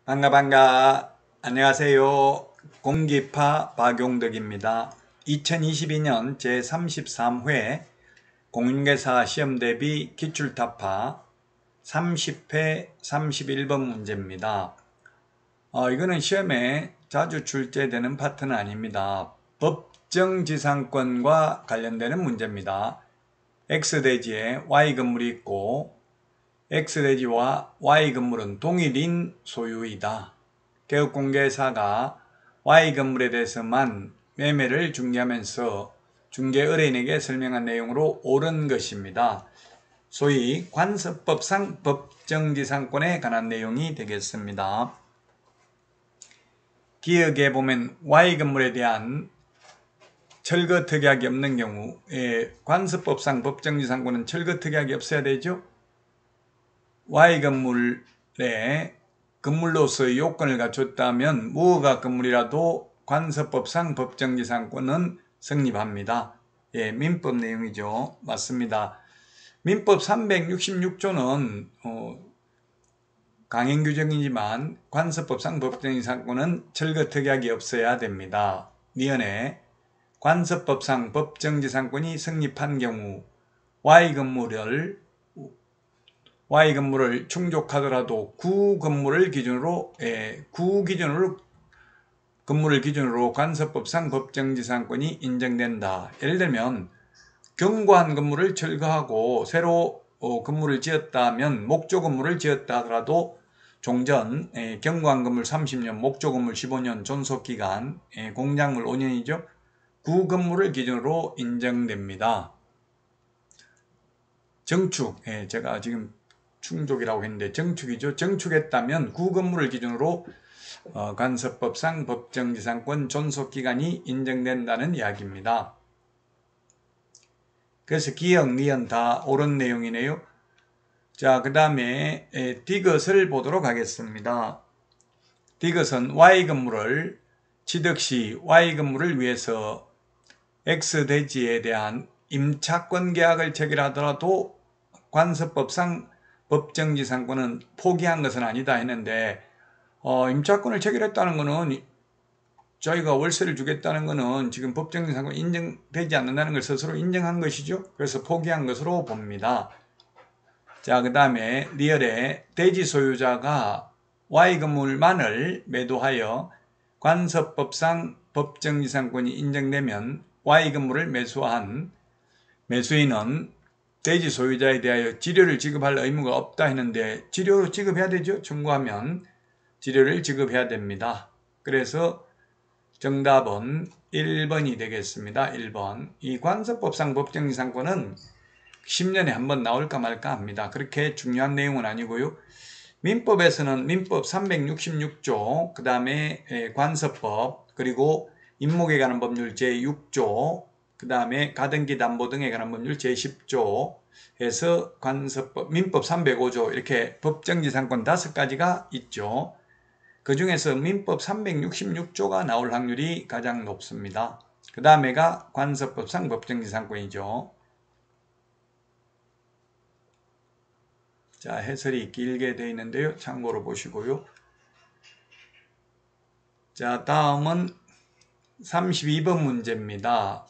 반가. 안녕하세요. 공기파 박용덕입니다. 2022년 제33회 공인중개사 시험대비 기출타파 30회 31번 문제입니다. 이거는 시험에 자주 출제되는 파트는 아닙니다. 법정지상권과 관련되는 문제입니다. X대지에 Y 건물이 있고 X대지와 Y 건물은 동일인 소유이다. 개업공개사가 Y 건물에 대해서만 매매를 중개하면서 중개 의뢰인에게 설명한 내용으로 옳은 것입니다. 소위 관습법상 법정지상권에 관한 내용이 되겠습니다. 기억에 보면 Y 건물에 대한 철거특약이 없는 경우에 관습법상 법정지상권은 철거특약이 없어야 되죠. Y 건물에 건물로서의 요건을 갖췄다면 무허가 건물이라도 관습법상 법정지상권은 성립합니다. 민법 내용이죠. 맞습니다. 민법 366조는 강행 규정이지만 관습법상 법정지상권은 철거특약이 없어야 됩니다. 니은에 관습법상 법정지상권이 성립한 경우 Y 건물을 충족하더라도 구 건물을 기준으로 건물을 기준으로 관습법상 법정지상권이 인정된다. 예를 들면 경과한 건물을 철거하고 새로 건물을 지었다면 목조 건물을 지었다 하더라도 종전 경과한 건물 30년, 목조 건물 15년, 존속기간 공작물 5년이죠. 구 건물을 기준으로 인정됩니다. 정축, 제가 지금 충족이라고 했는데 정축이죠. 정축했다면 구 건물을 기준으로 관습법상 법정지상권 존속기간이 인정된다는 이야기입니다. 그래서 기역, 니은 다 옳은 내용이네요. 자, 그 다음에 디귿을 보도록 하겠습니다. 디귿은 Y 건물을 취득 시 Y 건물을 위해서 X대지에 대한 임차권 계약을 체결하더라도 관습법상 법정지상권은 포기한 것은 아니다 했는데 임차권을 체결했다는 것은 저희가 월세를 주겠다는 것은 지금 법정지상권 인정되지 않는다는 걸 스스로 인정한 것이죠. 그래서 포기한 것으로 봅니다. 자, 그 다음에 리얼에 대지 소유자가 Y 건물만을 매도하여 관습법상 법정지상권이 인정되면 Y 건물을 매수한 매수인은 대지 소유자에 대하여 지료를 지급할 의무가 없다 했는데 지료로 지급해야 되죠. 청구하면 지료를 지급해야 됩니다. 그래서 정답은 1번이 되겠습니다. 1번. 이 관습법상 법정지상권은 10년에 한 번 나올까 말까 합니다. 그렇게 중요한 내용은 아니고요. 민법에서는 민법 366조, 그 다음에 관습법, 그리고 임목에 관한 법률 제6조, 그 다음에 가등기 담보 등에 관한 법률 제10조에서 관습법, 민법 305조 이렇게 법정지상권 5가지가 있죠. 그 중에서 민법 366조가 나올 확률이 가장 높습니다. 그 다음에가 관습법상 법정지상권이죠. 자, 해설이 길게 되어 있는데요. 참고로 보시고요. 자, 다음은 32번 문제입니다.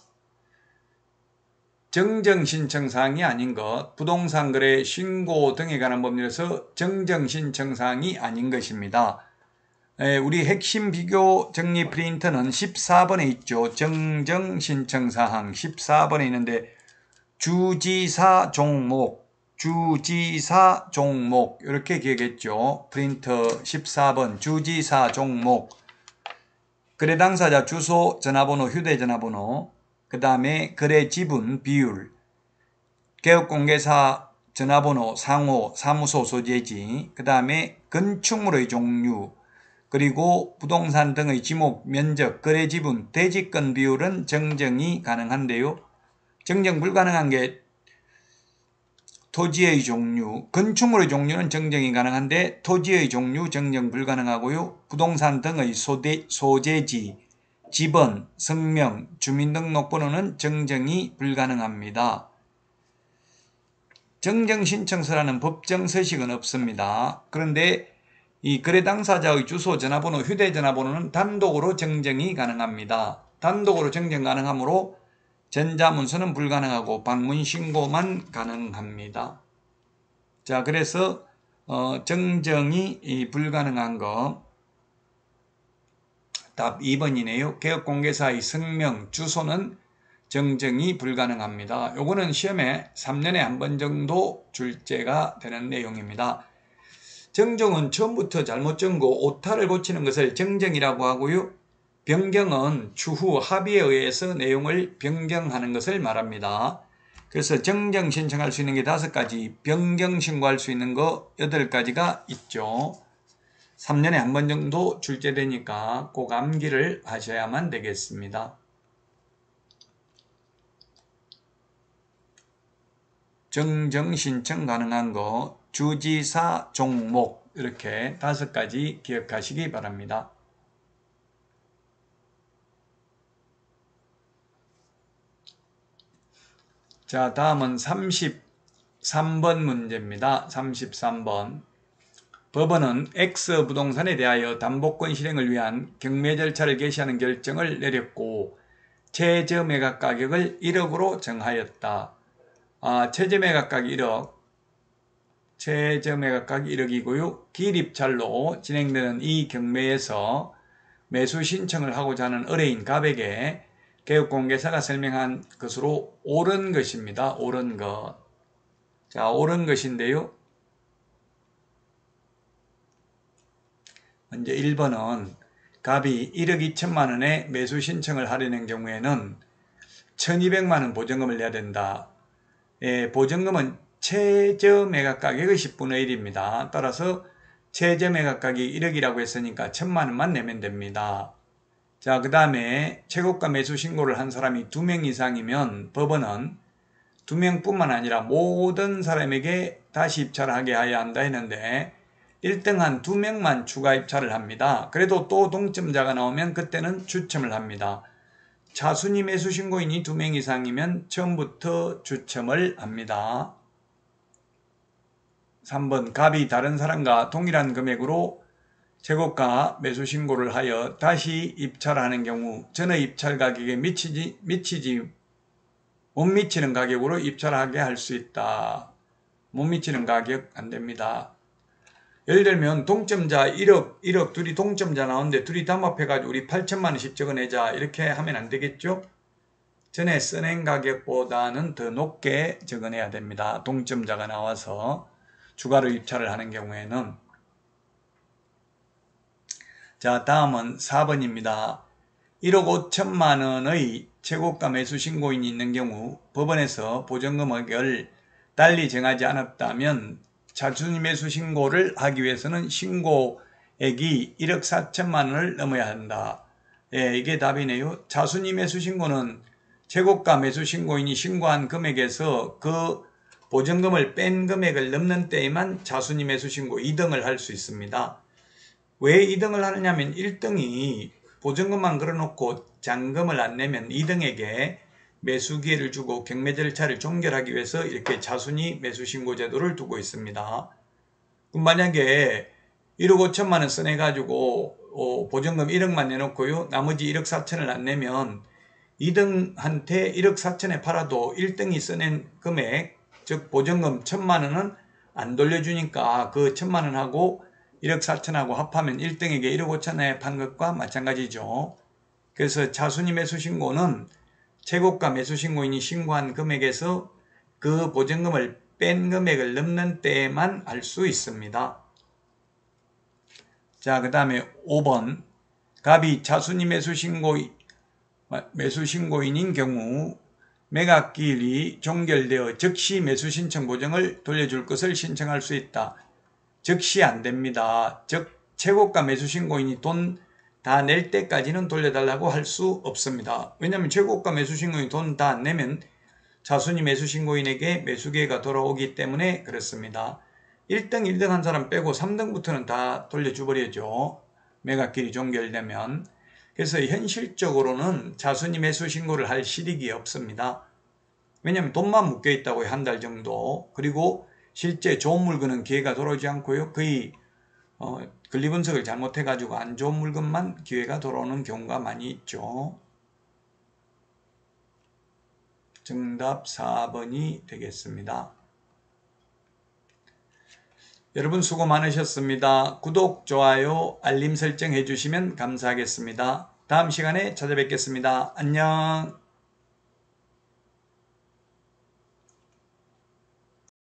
정정신청사항이 아닌 것, 부동산 거래 신고 등에 관한 법률에서 정정신청사항이 아닌 것입니다. 우리 핵심 비교 정리 프린터는 14번에 있죠. 정정신청사항 14번에 있는데 주지사 종목 이렇게 기억했죠. 프린터 14번 주지사 종목, 거래 당사자 주소, 전화번호, 휴대전화번호, 그 다음에 거래 지분 비율, 개업공개사 전화번호, 상호, 사무소 소재지, 그 다음에 건축물의 종류, 그리고 부동산 등의 지목, 면적, 거래 지분, 대지권 비율은 정정이 가능한데요. 정정 불가능한 게 토지의 종류, 건축물의 종류는 정정이 가능한데 토지의 종류 정정 불가능하고요. 부동산 등의 소재지, 집원, 성명, 주민등록번호는 정정이 불가능합니다. 정정신청서라는 법정서식은 없습니다. 그런데 이 거래 당사자의 주소, 전화번호, 휴대전화번호는 단독으로 정정이 가능합니다. 단독으로 정정 가능하므로 전자문서는 불가능하고 방문 신고만 가능합니다. 자, 그래서 정정이 불가능한 거 답 2번이네요. 개업공개사의 성명, 주소는 정정이 불가능합니다. 요거는 시험에 3년에 한 번 정도 출제가 되는 내용입니다. 정정은 처음부터 잘못 적고 오타를 고치는 것을 정정이라고 하고요. 변경은 추후 합의에 의해서 내용을 변경하는 것을 말합니다. 그래서 정정 신청할 수 있는 게 5가지, 변경 신고할 수 있는 거 8가지가 있죠. 3년에 한 번 정도 출제되니까 꼭 암기를 하셔야만 되겠습니다. 정정 신청 가능한 거, 주지사 종목 이렇게 5가지 기억하시기 바랍니다. 자, 다음은 33번 문제입니다. 33번. 법원은 X 부동산에 대하여 담보권 실행을 위한 경매 절차를 개시하는 결정을 내렸고 최저 매각 가격을 1억으로 정하였다. 최저 매각가격이 1억, 최저 매각가격이 1억이고요. 기일입찰로 진행되는 이 경매에서 매수 신청을 하고자 하는 의뢰인 갑에게 개업공개사가 설명한 것으로 옳은 것입니다. 옳은 것. 자, 옳은 것인데요. 먼저 1번은 갑이 1억 2천만 원에 매수 신청을 하려는 경우에는 1200만 원 보증금을 내야 된다. 보증금은 최저 매각 가격의 10분의 1입니다. 따라서 최저 매각 가격이 1억이라고 했으니까 1000만 원만 내면 됩니다. 자, 그 다음에 최고가 매수 신고를 한 사람이 2명 이상이면 법원은 2명뿐만 아니라 모든 사람에게 다시 입찰을 하게 해야 한다 했는데 1등 한 2명만 추가 입찰을 합니다. 그래도 또 동점자가 나오면 그때는 추첨을 합니다. 차순위 매수 신고인이 2명 이상이면 처음부터 추첨을 합니다. 3번 갑이 다른 사람과 동일한 금액으로 최고가 매수 신고를 하여 다시 입찰하는 경우 전의 입찰 가격에 못 미치는 가격으로 입찰하게 할 수 있다. 못 미치는 가격 안 됩니다. 예를 들면 동점자 1억 둘이 동점자 나오는데 둘이 담합해가지고 우리 8천만 원씩 적어내자 이렇게 하면 안 되겠죠? 전에 써낸 가격보다는 더 높게 적어내야 됩니다. 동점자가 나와서 추가로 입찰을 하는 경우에는. 자, 다음은 4번입니다. 1억 5천만 원의 최고가 매수 신고인이 있는 경우 법원에서 보증금액을 달리 정하지 않았다면 차순위 매수 신고를 하기 위해서는 신고액이 1억 4천만 원을 넘어야 한다. 예, 이게 답이네요. 차순위 매수 신고는 최고가 매수 신고인이 신고한 금액에서 그 보증금을 뺀 금액을 넘는 때에만 차순위 매수 신고 2등을 할 수 있습니다. 왜 2등을 하느냐면 1등이 보증금만 걸어놓고 잔금을 안 내면 2등에게 매수 기회를 주고 경매 절차를 종결하기 위해서 이렇게 차순위 매수 신고 제도를 두고 있습니다. 그럼 만약에 1억 5천만 원 써내가지고 보증금 1억만 내놓고요. 나머지 1억 4천을 안 내면 2등한테 1억 4천에 팔아도 1등이 써낸 금액, 즉 보증금 1000만 원은 안 돌려주니까 그 1000만 원하고 1억 4천하고 합하면 1등에게 1억 5천에 판 것과 마찬가지죠. 그래서 차순위 매수 신고는 최고가 매수 신고인이 신고한 금액에서 그 보증금을 뺀 금액을 넘는 때에만 할 수 있습니다. 자, 그 다음에 5번. 갑이 차순위 매수 신고인인 경우 매각기일이 종결되어 즉시 매수 신청 보증을 돌려줄 것을 신청할 수 있다. 즉시 안 됩니다. 즉 최고가 매수 신고인이 돈 다 낼 때까지는 돌려달라고 할 수 없습니다. 왜냐하면 최고가 매수 신고인이 돈 다 안 내면 차순위 매수 신고인에게 매수 기회가 돌아오기 때문에 그렇습니다. 1등 한 사람 빼고 3등부터는 다 돌려줘버려죠. 매각기일이 종결되면. 그래서 현실적으로는 차순위 매수 신고를 할 실익이 없습니다. 왜냐하면 돈만 묶여있다고요. 한 달 정도. 그리고 실제 좋은 물건은 기회가 돌아오지 않고요. 거의 권리 분석을 잘못해가지고 안 좋은 물건만 기회가 돌아오는 경우가 많이 있죠. 정답 4번이 되겠습니다. 여러분 수고 많으셨습니다. 구독, 좋아요, 알림 설정 해주시면 감사하겠습니다. 다음 시간에 찾아뵙겠습니다. 안녕.